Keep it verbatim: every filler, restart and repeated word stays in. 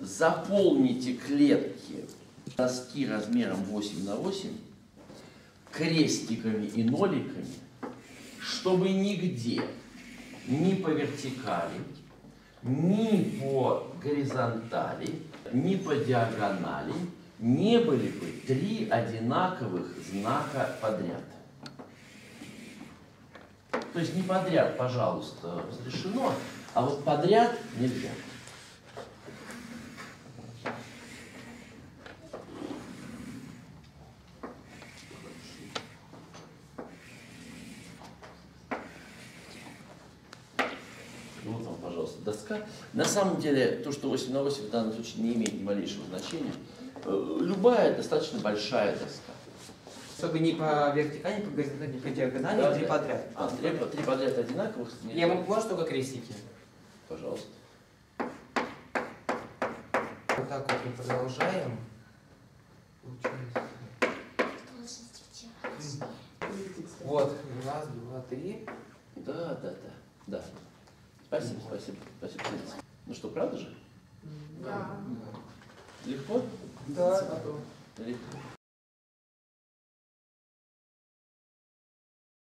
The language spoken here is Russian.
Заполните клетки доски размером восемь на восемь крестиками и ноликами, чтобы нигде, ни по вертикали, ни по горизонтали, ни по диагонали не были бы три одинаковых знака подряд. То есть не подряд, пожалуйста, разрешено, а вот подряд нельзя. Вот вам, пожалуйста, доска. На самом деле, то, что восемь на восемь в данном случае не имеет ни малейшего значения. Любая достаточно большая доска. Чтобы не по вертикали, не по горизонтали, не по диагонали, Да, три да. подряд. А, три, три подряд одинаковых? Нет. Я могу, можно только крестики? Пожалуйста. Вот так вот мы продолжаем. Получается. Вот, раз, два, три. Да, да, да, да. Спасибо, спасибо, спасибо. Ну что, правда же? Да. Легко? Да, Легко.